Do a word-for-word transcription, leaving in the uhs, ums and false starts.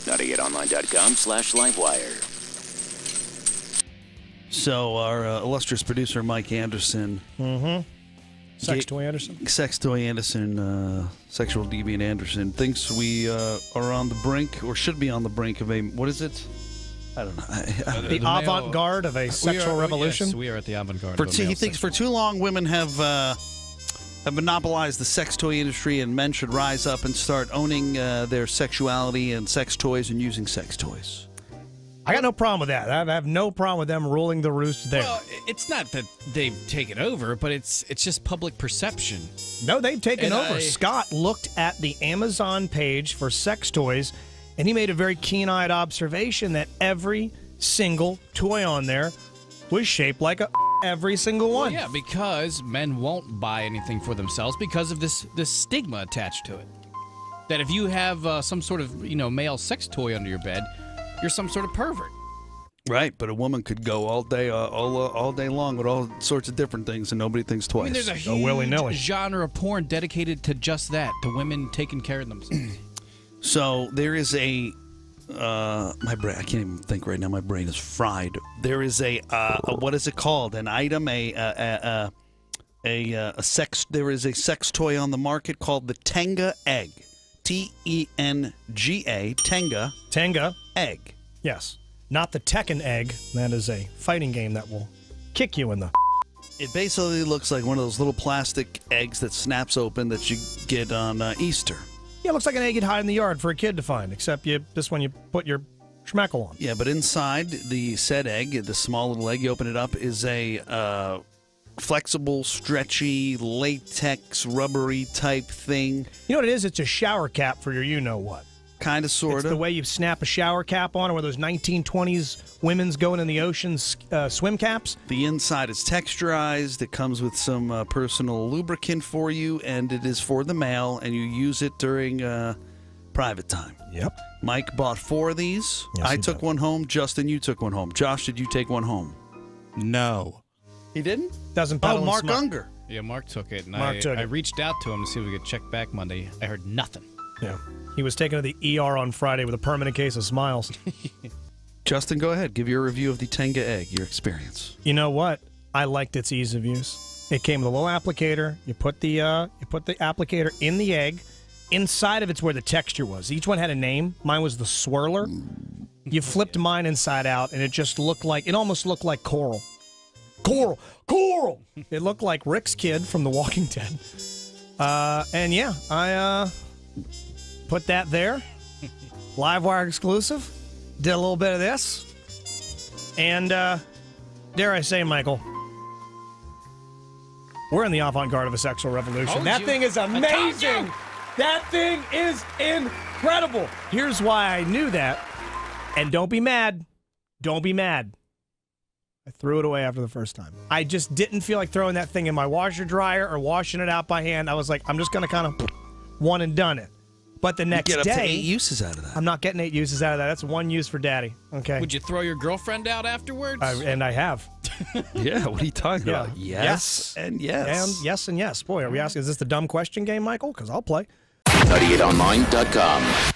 ninety-eight online dot com slash livewire. So our uh, illustrious producer, Mike Anderson. Mm-hmm. Sex Ga- toy Anderson. Sex toy Anderson, uh, sexual deviant Anderson, thinks we uh, are on the brink, or should be on the brink of a, what is it? I don't know. I, I, the the avant-garde of a sexual are, revolution? Yes, we are at the avant-garde for of a too, male he thinks sexual. for too long women have uh, have monopolized the sex toy industry, and men should rise up and start owning uh, their sexuality and sex toys and using sex toys. I got no problem with that. I have no problem with them ruling the roost there. Well, it's not that they've taken over, but it's it's just public perception. No, they've taken And over. I- Scott looked at the Amazon page for sex toys, and he made a very keen-eyed observation that every single toy on there was shaped like a every single one. Well, yeah, because men won't buy anything for themselves because of this this stigma attached to it. That if you have uh, some sort of you know male sex toy under your bed, you're some sort of pervert. Right, but a woman could go all day, uh, all uh, all day long with all sorts of different things, and nobody thinks twice. I mean, there's a Go huge willy-nilly. genre of porn dedicated to just that, to women taking care of themselves. So there is a, uh, my brain, I can't even think right now. My brain is fried. There is a, uh, a what is it called? An item, a a a, a, a, a sex. There is a sex toy on the market called the Tenga Egg, T E N G A, Tenga Tenga. Egg. Yes. Not the Tekken Egg. That is a fighting game that will kick you in the... It basically looks like one of those little plastic eggs that snaps open that you get on uh, Easter. Yeah, it looks like an egg you'd hide in the yard for a kid to find, except you this one you put your schmeckle on. Yeah, but inside the said egg, the small little egg, you open it up, is a uh, flexible, stretchy, latex, rubbery type thing. You know what it is? It's a shower cap for your you-know-what. Kind of, sort It's of. the way you snap a shower cap on, or those nineteen twenties women's going in the ocean uh, swim caps. The inside is texturized. It comes with some uh, personal lubricant for you, and it is for the male, and you use it during uh, private time. Yep. Mike bought four of these. Yes, I he took did. one home. Justin, you took one home. Josh, did you take one home? No. He didn't? Doesn't Oh, pedal and Mark smut. Unger. Yeah, Mark took it, and Mark I, took I it. reached out to him to see if we could check back Monday. I heard nothing. Yeah. He was taken to the E R on Friday with a permanent case of smiles. Justin, go ahead. Give your review of the Tenga Egg, your experience. You know what? I liked its ease of use. It came with a little applicator. You put the uh, you put the applicator in the egg. Inside of it's where the texture was. Each one had a name. Mine was the swirler. You flipped mine inside out, and it just looked like it almost looked like coral. Coral, coral. It looked like Rick's kid from The Walking Dead. Uh, and yeah, I uh, put that there. Livewire exclusive. Did a little bit of this. And, uh, dare I say, Michael, we're in the avant-garde of a sexual revolution. Told that you. thing is I told amazing. you. That thing is incredible. Here's why I knew that. And don't be mad. Don't be mad. I threw it away after the first time. I just didn't feel like throwing that thing in my washer dryer or washing it out by hand. I was like, I'm just going to kind of one and done it. But the next you get up day, to eight uses out of that. I'm not getting eight uses out of that. That's one use for daddy. Okay. Would you throw your girlfriend out afterwards? I, and I have. Yeah, what are you talking Yeah. about? Yes, Yes. and yes. And yes and yes. Boy, are we asking, is this the dumb question game, Michael? Because I'll play. ninety-eight online dot com.